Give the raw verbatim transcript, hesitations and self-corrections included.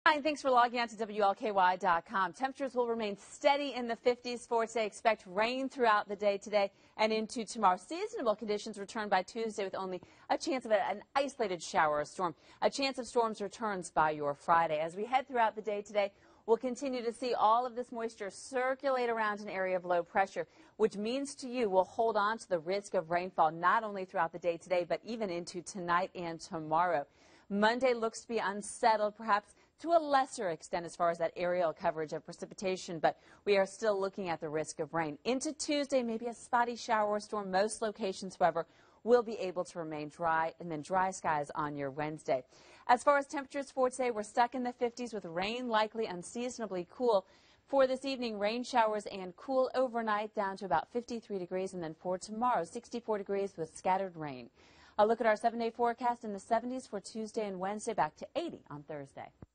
Hi, and thanks for logging on to W L K Y dot com. Temperatures will remain steady in the fifties for today. Expect rain throughout the day today and into tomorrow. Seasonable conditions return by Tuesday with only a chance of an isolated shower or storm. A chance of storms returns by your Friday. As we head throughout the day today, we'll continue to see all of this moisture circulate around an area of low pressure, which means to you we'll hold on to the risk of rainfall not only throughout the day today, but even into tonight and tomorrow. Monday looks to be unsettled, perhaps to a lesser extent as far as that aerial coverage of precipitation, but we are still looking at the risk of rain. Into Tuesday, maybe a spotty shower or storm. Most locations, however, will be able to remain dry, and then dry skies on your Wednesday. As far as temperatures for today, we're stuck in the fifties with rain likely unseasonably cool. For this evening, rain showers and cool overnight down to about fifty-three degrees, and then for tomorrow, sixty-four degrees with scattered rain. A look at our seven-day forecast in the seventies for Tuesday and Wednesday, back to eighty on Thursday.